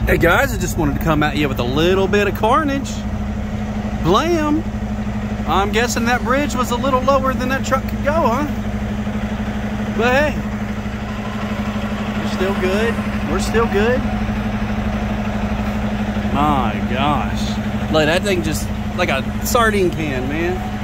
Hey guys, I just wanted to come at you with a little bit of Carnage. Blam! I'm guessing that bridge was a little lower than that truck could go, huh? But hey, we're still good. We're still good. My gosh. Look, that thing just like a sardine can, man.